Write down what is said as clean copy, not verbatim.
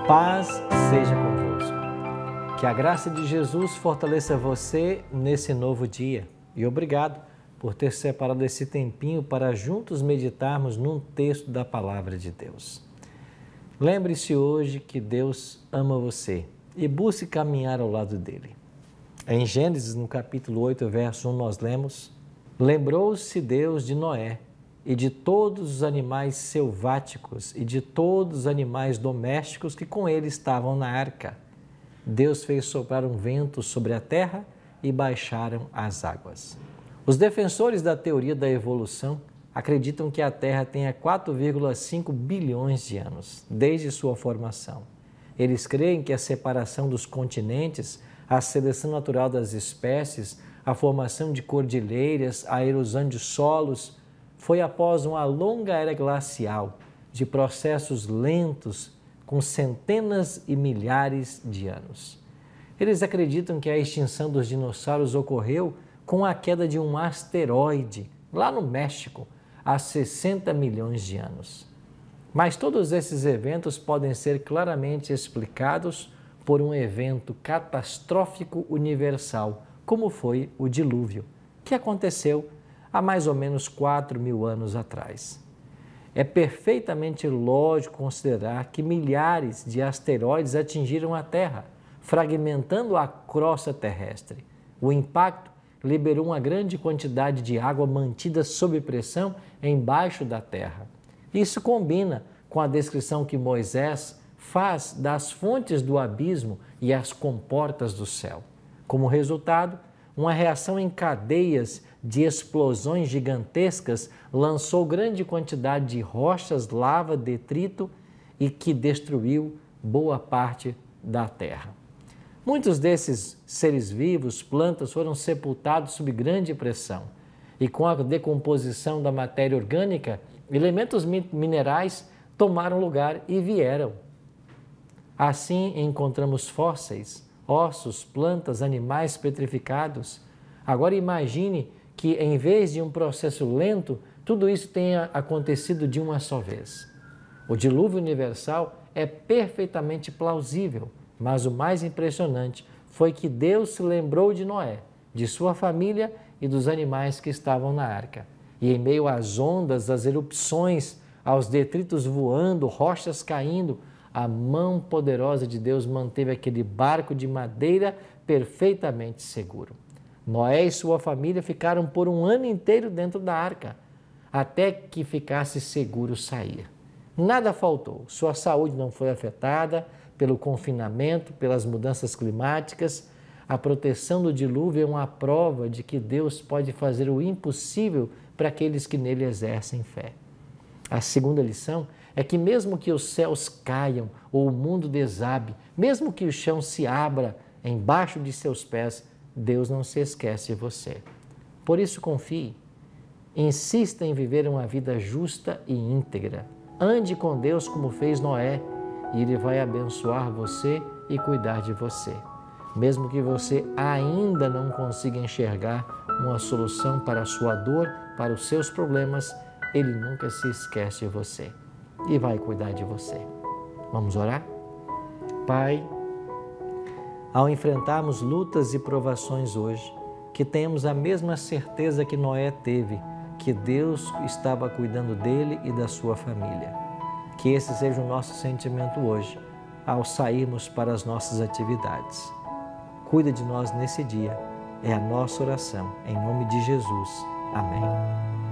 Paz seja convosco. Que a graça de Jesus fortaleça você nesse novo dia. E obrigado por ter separado esse tempinho para juntos meditarmos num texto da Palavra de Deus. Lembre-se hoje que Deus ama você e busque caminhar ao lado dele. Em Gênesis, no capítulo 8, verso 1, nós lemos: Lembrou-se Deus de Noé e de todos os animais selváticos e de todos os animais domésticos que com ele estavam na arca. Deus fez soprar um vento sobre a terra e baixaram as águas. Os defensores da teoria da evolução acreditam que a Terra tenha 4,5 bilhões de anos, desde sua formação. Eles creem que a separação dos continentes, a seleção natural das espécies, a formação de cordilheiras, a erosão de solos, foi após uma longa era glacial de processos lentos com centenas e milhares de anos. Eles acreditam que a extinção dos dinossauros ocorreu com a queda de um asteroide lá no México há 60 milhões de anos. Mas todos esses eventos podem ser claramente explicados por um evento catastrófico universal, como foi o dilúvio, que aconteceu há mais ou menos 4.000 anos atrás. É perfeitamente lógico considerar que milhares de asteroides atingiram a Terra, fragmentando a crosta terrestre. O impacto liberou uma grande quantidade de água mantida sob pressão embaixo da Terra. Isso combina com a descrição que Moisés faz das fontes do abismo e as comportas do céu. Como resultado, uma reação em cadeias de explosões gigantescas lançou grande quantidade de rochas, lava, detrito e que destruiu boa parte da Terra. Muitos desses seres vivos, plantas, foram sepultados sob grande pressão e com a decomposição da matéria orgânica, elementos minerais tomaram lugar e vieram. Assim encontramos fósseis, ossos, plantas, animais petrificados. Agora imagine que, em vez de um processo lento, tudo isso tenha acontecido de uma só vez. O dilúvio universal é perfeitamente plausível, mas o mais impressionante foi que Deus se lembrou de Noé, de sua família e dos animais que estavam na arca. E em meio às ondas, às erupções, aos detritos voando, rochas caindo, a mão poderosa de Deus manteve aquele barco de madeira perfeitamente seguro. Noé e sua família ficaram por um ano inteiro dentro da arca, até que ficasse seguro sair. Nada faltou, sua saúde não foi afetada pelo confinamento, pelas mudanças climáticas. A proteção do dilúvio é uma prova de que Deus pode fazer o impossível para aqueles que nele exercem fé. A segunda lição é que mesmo que os céus caiam ou o mundo desabe, mesmo que o chão se abra embaixo de seus pés, Deus não se esquece de você. Por isso confie, insista em viver uma vida justa e íntegra. Ande com Deus como fez Noé e Ele vai abençoar você e cuidar de você. Mesmo que você ainda não consiga enxergar uma solução para a sua dor, para os seus problemas, Ele nunca se esquece de você e vai cuidar de você. Vamos orar? Pai, ao enfrentarmos lutas e provações hoje, que tenhamos a mesma certeza que Noé teve, que Deus estava cuidando dele e da sua família. Que esse seja o nosso sentimento hoje, ao sairmos para as nossas atividades. Cuida de nós nesse dia, é a nossa oração, em nome de Jesus. Amém.